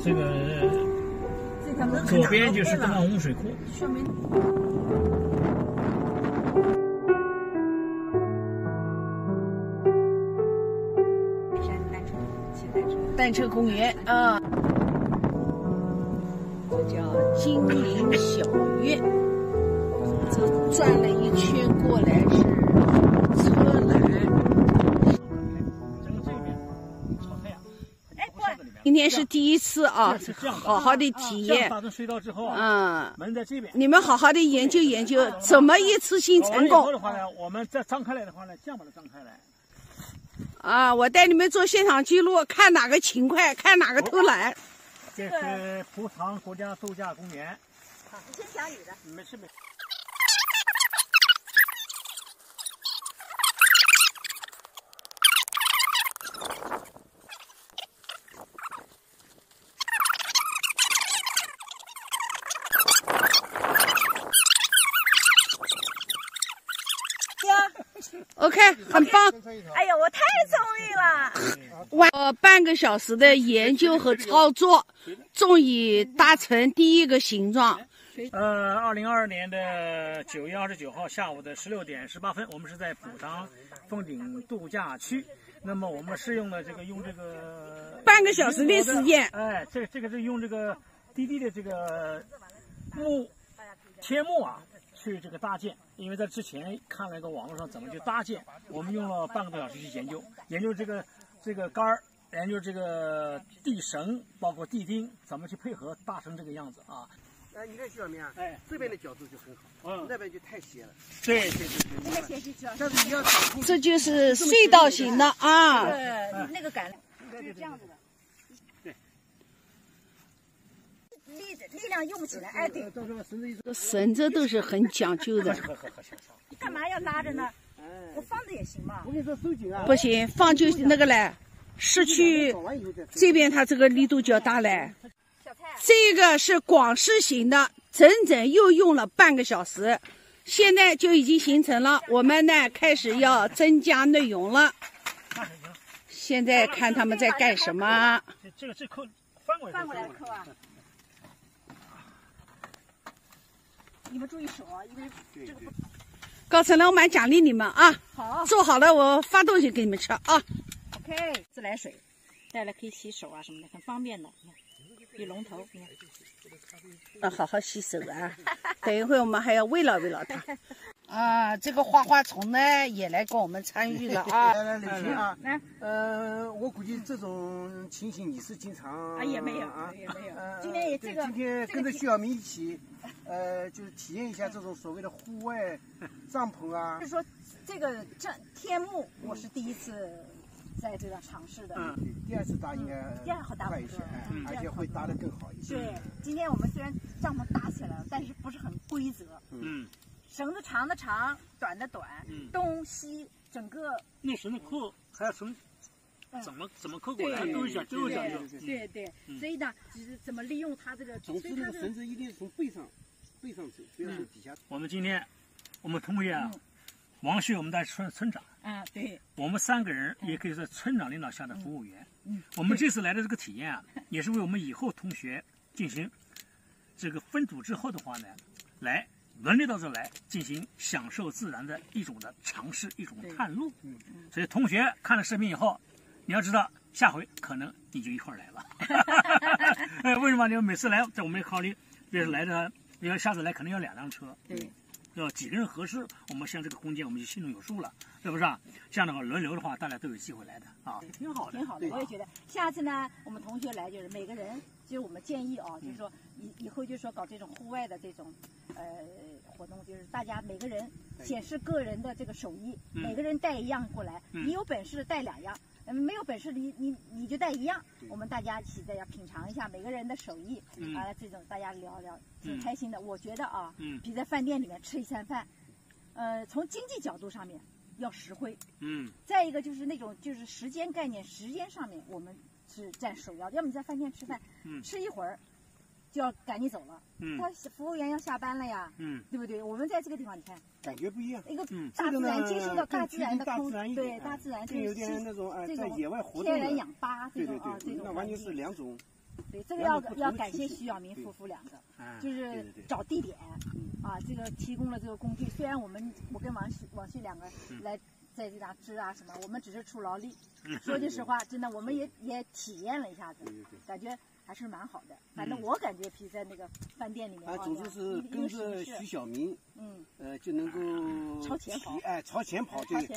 这个左边就是东方洪水库。 单车公园啊，这叫金陵小院。这转了一圈过来是车栏。今天是第一次啊，好好的体验。 大隧道之后啊，门在这边。 你们好好的研究研究，怎么一次性成功？ 的话呢，我们再张开来的话呢，这样把它张开来。 啊，我带你们做现场记录，看哪个勤快，看哪个偷懒。 这是蒲塘国家度假公园。 好，你先讲你的。 没事没事。 OK， 很棒。 哎呀，我太聪明了！ 半个小时的研究和操作，终于达成第一个形状。 2022年的9月29号下午的16点18分，我们是在蒲塘风景度假区。那么我们是用了用这个半个小时的时间。 哎，这个是用这个滴滴的这个天幕啊。去这个搭建，因为在之前看了一个网络上怎么去搭建，我们用了半个多小时去研究这个杆儿，研究这个地绳，包括地钉怎么去配合搭成这个样子啊。 你看徐小明啊，哎，这边的角度就很好，那边就太斜了。 对。 但是你要掌控， 这就是隧道型的啊。 那个杆就是这样子的。力量用不起来，哎，对。 绳子都是很讲究的。 你干嘛要拉着呢？我放着也行嘛。 我跟你说收紧啊。 不行，放就那个嘞，失去这边它这个力度较大嘞。这个是广式型的，整整又用了半个小时，现在就已经形成了。我们呢开始要增加内容了。现在看他们在干什么？ 这扣翻过来扣啊。你们注意手啊，因为这个不。 高层老板奖励你们啊！ 好， 做好了我发东西给你们吃啊。 OK， 自来水带来可以洗手啊什么的，很方便的。比龙头，你看。 好好洗手啊！等一会我们还要慰劳慰劳他。啊，这个花花虫呢也来跟我们参与了啊！ 来，刘星啊，我估计这种情形你是经常也没有啊，也没有。今天也今天跟着徐小明一起，就是体验一下这种所谓的户外帐篷啊。 就是说，这个天幕我是第一次在这个尝试的。 第二次搭应该快一些，而且会搭得更好一些。 对，今天我们虽然帐篷搭起来了，但是不是很规则。绳子长的长，短的短，东西整个那绳子扣还有绳，怎么扣过来都有讲究。 对，所以呢，就是怎么利用它这个。 总之，那个绳子一定是从背上走，不要从底下。 我们今天，我们同学啊，王旭，我们在村长。 对。 我们3个人也可以在村长领导下的服务员。我们这次来的这个体验啊，也是为我们以后同学进行这个分组之后的话呢，来。轮流到这来进行享受自然的一种的尝试，一种探路。所以同学看了视频以后，你要知道下回可能你就一块来了。为什么？你们每次来，在我们考虑，别是来的，要下次来可能要2辆车。 对， 要几个人合适，我们像这个空间我们就心中有数了，是不是啊？这样的话轮流的话，大家都有机会来的啊，挺好的。 挺好的，我也觉得。下次呢，我们同学来就是每个人，就是我们建议啊，就是说以后就是说搞这种户外的这种活动，就是大家每个人显示个人的这个手艺，每个人带一样过来。你有本事带2样，没有本事你就带1样。我们大家一起在这品尝一下每个人的手艺，这种大家聊聊挺开心的。我觉得啊，比在饭店里面吃一餐饭，从经济角度上面要实惠。再一个就是那种就是时间概念，时间上面我们是占首要的。要么你在饭店吃饭，吃一会儿就要赶紧走了，他服务员要下班了呀，对不对？我们在这个地方，你看感觉不一样， 一个大自然接受到大自然的空， 对大自然就有点那种在野外活动天然氧吧这种对，那完全是2种对，这个要感谢徐晓明夫妇两个，就是找地点，啊，这个提供了这个工具。虽然我跟王旭两个来在这打支啊什么，我们只是出劳力。说句实话，真的我们也体验了一下子，感觉还是蛮好的。反正我感觉比在那个饭店里面， 总之是跟着徐晓明，就能够朝前跑， 朝前跑，对，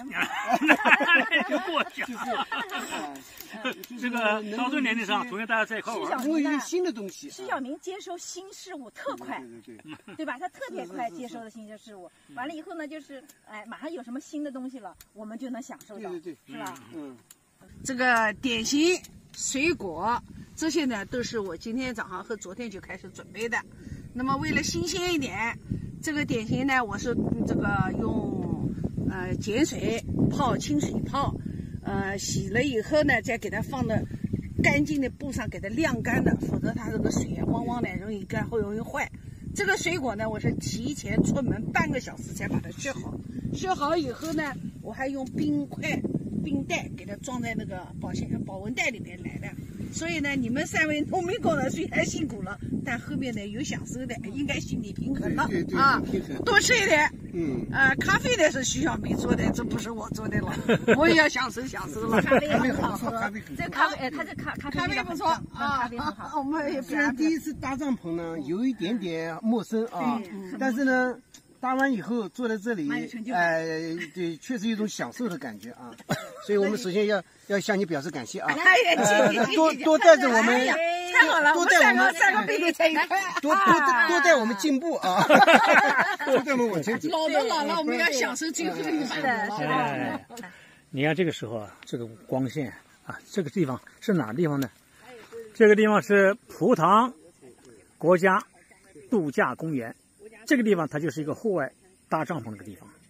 这个到这个年龄上，同学大家在一块玩， 因为有新的东西。 徐晓明接收新事物特快，对吧？他特别快接收的新的事物，完了以后呢，就是马上有什么新的东西了，我们就能享受到，是吧？ 这个点心、水果这些呢，都是我今天早上和昨天就开始准备的。那么为了新鲜一点，这个点心呢，我是这个用碱水泡、清水泡，洗了以后呢，再给它放到干净的布上给它晾干的，否则它这个水汪汪的容易干或容易坏。这个水果呢，我是提前出门半个小时才把它削好，削好以后呢，我还用冰袋给它装在那个保温袋里面来的。所以呢，你们3位农民工呢虽然辛苦了，但后面呢有享受的，应该心理平衡了啊，多吃一点。咖啡呢是徐晓明做的，这不是我做的了，我也要享受了。 咖啡很好喝，这咖啡咖啡不错啊， 咖啡很好。 我们也虽然第一次搭帐篷呢，有一点点陌生啊，但是呢。搭完以后坐在这里，对，确实有一种享受的感觉啊，所以我们首先要向你表示感谢啊，多带着我们， 太好了， 多带我们 3个背都在一块， 多带我们进步啊，多带我们往前走。 老了，我们要享受最后的一番。你看这个时候啊，这个光线啊，这个地方是哪地方呢？这个地方是蒲塘国家度假公园。这个地方它就是一个户外搭帐篷的地方。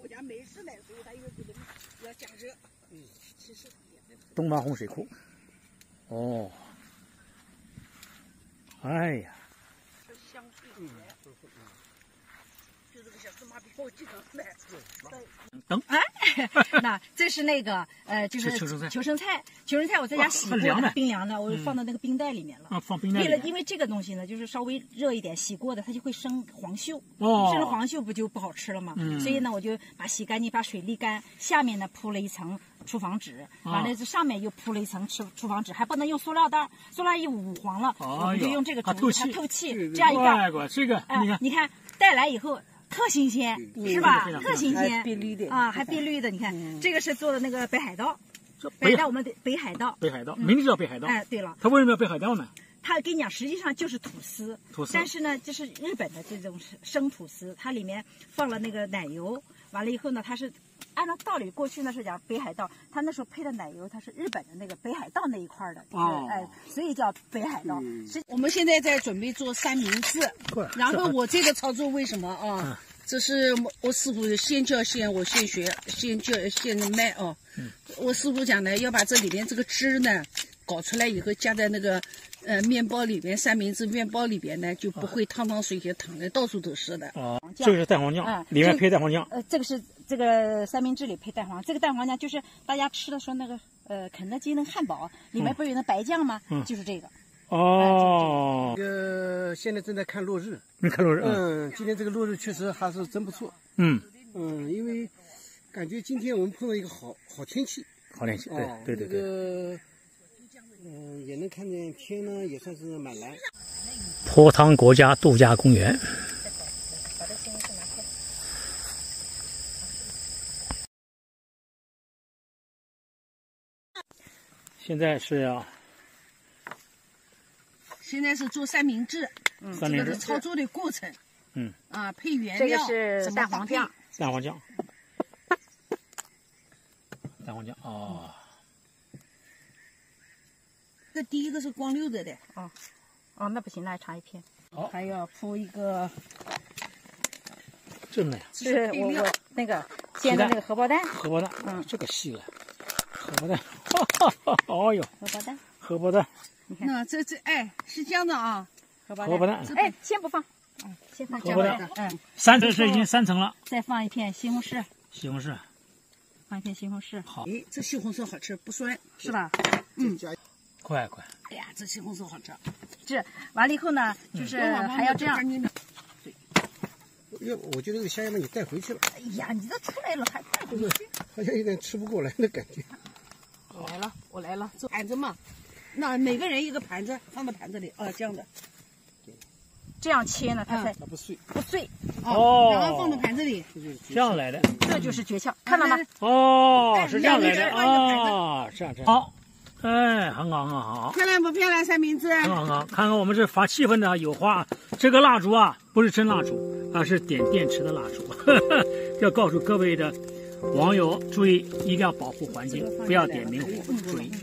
东方红水库。哦。哎呀。等。 那这是那个就是求生菜，我在家洗过的，冰凉的，我放到那个冰袋里面了。 放冰袋里。 因为这个东西呢，就是稍微热一点，洗过的它就会生黄锈，生了黄锈不就不好吃了吗？所以呢，我就把洗干净，把水沥干，下面呢铺了一层厨房纸，完了这上面又铺了一层厨房纸，还不能用塑料袋，塑料一捂黄了，我就用这个竹子它透气，这样一盖。 这个你看带来以后。特新鲜，是吧？特新鲜， 碧绿的啊，还碧绿的。你看，这个是做的那个北海道，我们的北海道， 名字叫北海道。 哎，对了， 它为什么叫北海道呢？ 它跟你讲，实际上就是吐司，但是呢，这是日本的这种生吐司，它里面放了那个奶油，完了以后呢，它是按照道理，过去呢是讲北海道，它那时候配的奶油，它是日本的那个北海道那一块的，所以叫北海道。 我们现在在准备做三明治，然后我这个操作为什么啊？这是我师傅先教先我现学，现卖啊。我师傅讲呢，要把这里面这个汁呢搞出来以后，加在那个面包里面，三明治面包里边呢就不会汤水就淌的到处都是的。 这个是蛋黄酱，里面配蛋黄酱。 这个是这个三明治里配蛋黄，这个蛋黄酱就是大家吃的说那个肯德基那个汉堡里面不是有那白酱吗？就是这个。 哦， 现在正在看落日。 看落日。 今天这个落日确实还是真不错。因为感觉今天我们碰到一个好天气。好天气，对。这个也能看见天呢，也算是蛮蓝。 蒲塘国家度假公园。现在是做三明治，这个是操作的过程。配原料。 这个是蛋黄酱。 蛋黄酱哦。 这第一个是光溜着的。 那不行，那插一片。 还要铺一个。 这么呀？ 是我那个煎的那个荷包蛋。 这个细了。荷包蛋，哦呦。荷包蛋。 你看，那这是这样的啊。 荷包蛋。先不放。先放荷包蛋。3层是已经3层了。 再放一片西红柿。 放一片西红柿。 好。 这西红柿好吃，不酸，是吧？ 快！ 哎呀，这西红柿好吃。 这完了以后呢，就是还要这样。 我觉得这个虾要么你带回去了。 哎呀，你这出来了还带回去？ 好像有点吃不过来的感觉。 我来了，这盘子嘛，那每个人一个盘子放到盘子里，这样的。 这样切呢，它才不碎。 然后放到盘子里， 这样来的， 这就是诀窍，看到吗？ 是这样来的这样。好，哎，很好。 漂亮不漂亮？三明治。 很好，看看我们这发气氛的有花，这个蜡烛啊，不是真蜡烛，而是点电池的蜡烛。要告诉各位的网友注意，一定要保护环境，不要点明火，注意。